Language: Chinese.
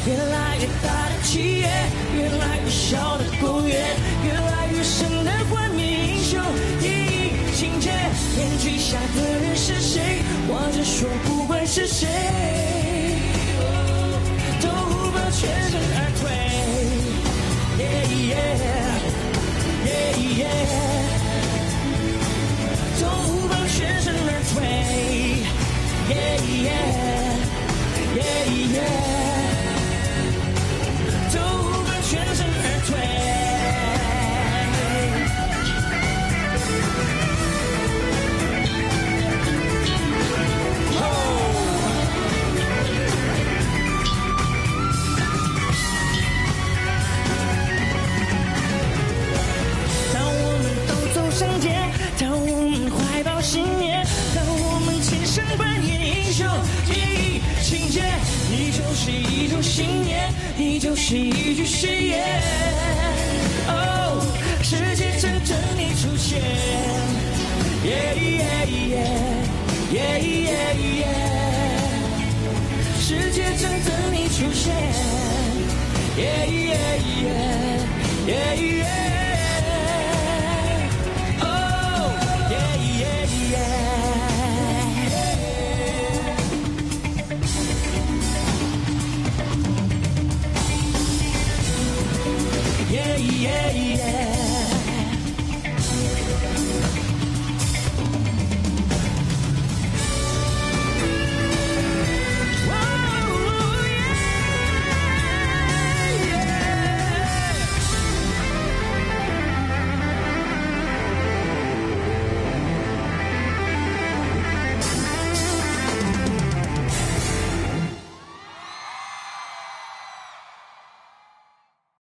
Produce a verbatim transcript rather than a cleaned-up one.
越来越大的企业，越来越小的公园，越来越深的幻灭英雄意义情节。面具下的人是谁？或者说不管是谁，都无法全身而退。Yeah, yeah, yeah, yeah. 都无法全身而退 ，Yeah Yeah Yeah Yeah， 都无法全身而退。当我们都走上街，当我们怀抱信念，当我们亲身扮演英雄意义情节，你就是一种信念，你就是一句誓言。哦，世界正等你出现。Yeah yeah yeah yeah yeah yeah， 世界正等你出现。Yeah yeah yeah yeah yeah。